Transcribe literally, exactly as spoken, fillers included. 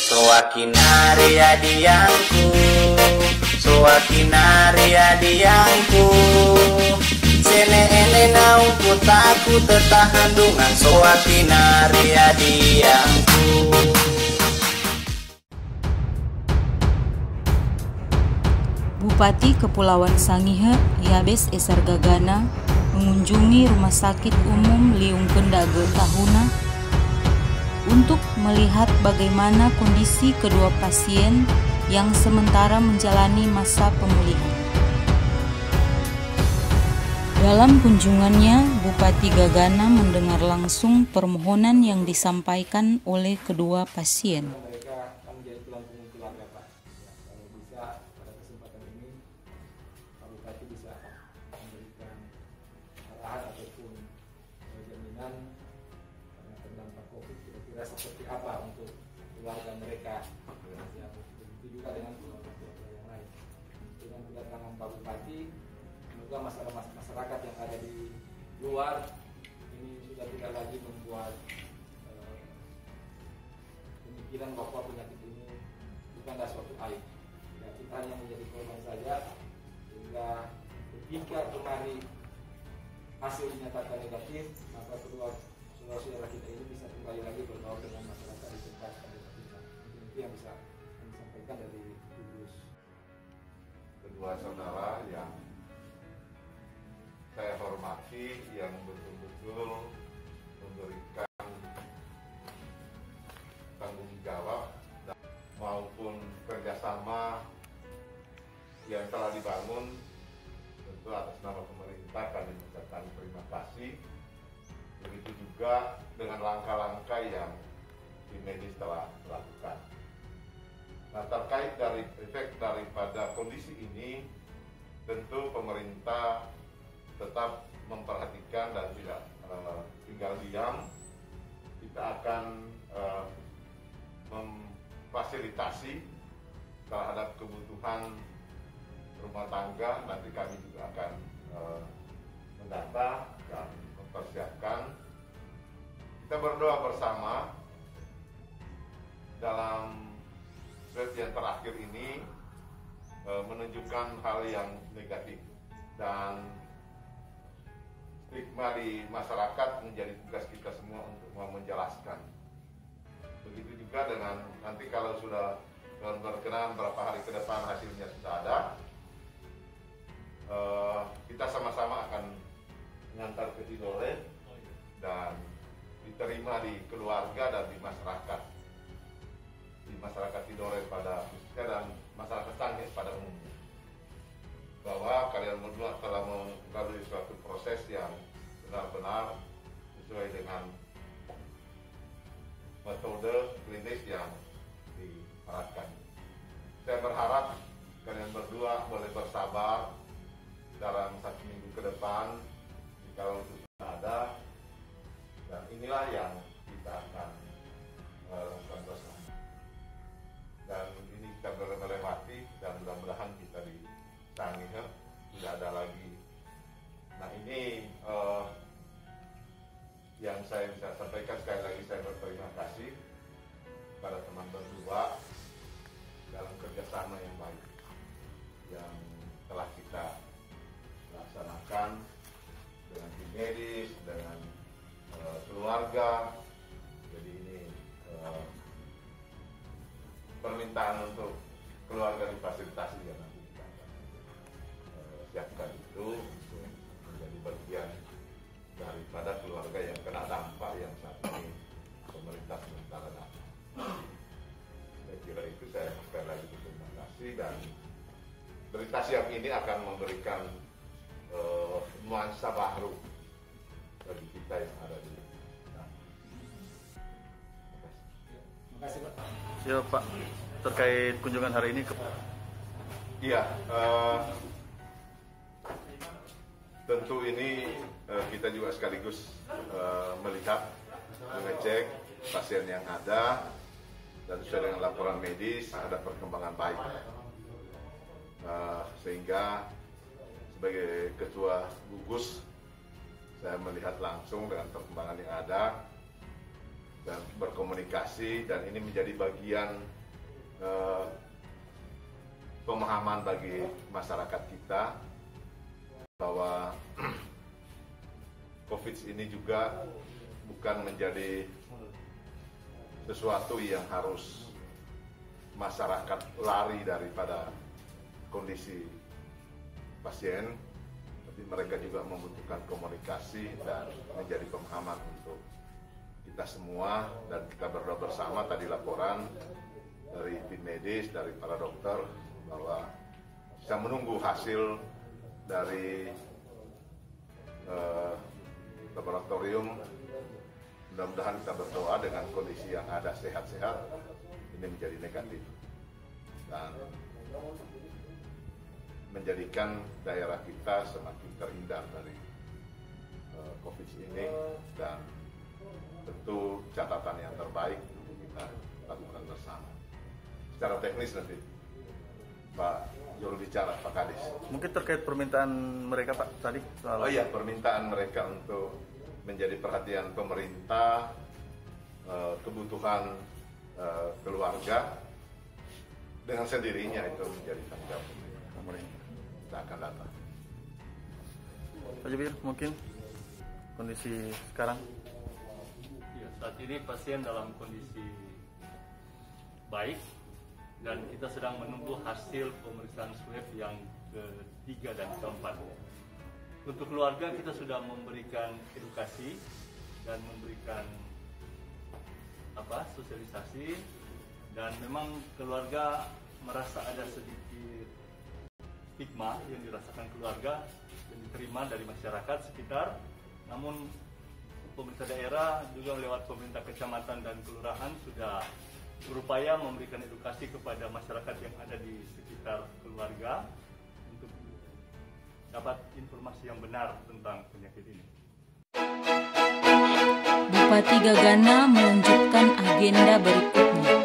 Soakinari adiangku, soakinari adiangku. Sene ene naungku taku tertahan dengan soakinari adiangku. Bupati Kepulauan Sangihe Yabes Esar Gagana mengunjungi Rumah Sakit Umum Liung Kendage Tahuna untuk melihat bagaimana kondisi kedua pasien yang sementara menjalani masa pemulihan. Dalam kunjungannya, Bupati Gagana mendengar langsung permohonan yang disampaikan oleh kedua pasien. Seperti apa untuk keluarga mereka, begitu juga dengan keluarga yang lain. Dengan kedatangan Pak Bupati, semoga masyarakat masyarakat yang ada di luar ini sudah tidak lagi membuat eh, pemikiran bahwa penyakit ini bukanlah suatu aib. Ya, kita hanya menjadi korban saja, sehingga ketika kemarin hasil dinyatakan negatif, maka kedua saudara-saudara kita ini bisa kembali lagi bergaul dengan masyarakat di tempat pada kita. Itu yang bisa kami sampaikan dari Gugus. Kedua saudara yang saya hormati, yang betul-betul memberikan tanggung jawab maupun kerjasama yang telah dibangun, tentu atas nama pemerintah kami mengucapkan terima kasih. Begitu juga dengan langkah-langkah yang tim medis telah lakukan. Nah, terkait dari efek daripada kondisi ini, tentu pemerintah tetap memperhatikan dan tidak uh, tinggal diam. Kita akan uh, memfasilitasi terhadap kebutuhan rumah tangga. Nanti kami juga akan uh, mendata dan mempersiapkan. Kita berdoa bersama dalam swab yang terakhir ini e, menunjukkan hal yang negatif, dan stigma di masyarakat menjadi tugas kita semua untuk mau menjelaskan. Begitu juga dengan nanti kalau sudah berkenan berapa hari ke depan hasilnya sudah ada, e, kita sama-sama akan mengantar ke Tidore dan diterima di keluarga dan di masyarakat, di masyarakat Tidore pada khususnya dan masyarakat Sangihe pada umumnya, bahwa kalian berdua telah melalui suatu proses yang benar-benar sesuai dengan metode klinis yang diharapkan. Saya berharap kalian berdua boleh bersabar dalam satu minggu ke depan, kalau itu sudah ada, dan inilah yang kita akan lakukan bersama. Dan ini kita melewati, dan mudah-mudahan kita di Sangihe tidak ada lagi. Nah, ini uh, yang saya bisa sampaikan. Sekali lagi saya berterima kasih kepada teman berdua dalam kerjasama yang baik yang telah kita laksanakan dengan tim medis, dengan uh, keluarga. Jadi ini uh, permintaan untuk keluarga difasilitasi ya, nanti kita akan uh, siapkan itu untuk menjadi bagian daripada keluarga yang kena dampak yang saat ini pemerintah sementara dampak. Saya kira itu. Saya sekali lagi berterima kasih, dan berita siap ini akan memberikan uh, nuansa baru bagi kita yang ada di nah. Terima kasih, Pak. Siap, Pak. Terkait kunjungan hari ini ke... Iya, uh, tentu ini uh, kita juga sekaligus uh, melihat, mengecek pasien yang ada, dan sesuai dengan laporan medis ada perkembangan baik, uh, sehingga sebagai ketua gugus saya melihat langsung dengan perkembangan yang ada, dan berkomunikasi, dan ini menjadi bagian eh, pemahaman bagi masyarakat kita bahwa COVID ini juga bukan menjadi sesuatu yang harus masyarakat lari daripada kondisi pasien, tapi mereka juga membutuhkan komunikasi dan menjadi pemahaman untuk kita semua, dan kita berdoa bersama. Tadi laporan dari tim medis, dari para dokter, bahwa bisa menunggu hasil dari eh, laboratorium. Mudah-mudahan kita berdoa dengan kondisi yang ada sehat-sehat ini menjadi negatif dan menjadikan daerah kita semakin terhindar dari uh, COVID ini, dan tentu catatan yang terbaik untuk kita lakukan bersama. Secara teknis nanti Pak juru bicara, Pak Kadis. Mungkin terkait permintaan mereka Pak tadi soal... Oh iya, permintaan mereka untuk menjadi perhatian pemerintah, uh, kebutuhan uh, keluarga, dengan sendirinya itu menjadi tanggung jawab pemerintah. Kita akan datang. Pak Jubir, mungkin kondisi sekarang? Ya, saat ini pasien dalam kondisi baik dan kita sedang menunggu hasil pemeriksaan swab yang ketiga dan keempat. Untuk keluarga kita sudah memberikan edukasi dan memberikan apa sosialisasi, dan memang keluarga merasa ada sedikit stigma yang dirasakan keluarga dan diterima dari masyarakat sekitar. Namun pemerintah daerah juga lewat pemerintah kecamatan dan kelurahan sudah berupaya memberikan edukasi kepada masyarakat yang ada di sekitar keluarga untuk dapat informasi yang benar tentang penyakit ini. Bupati Gagana melanjutkan agenda berikutnya.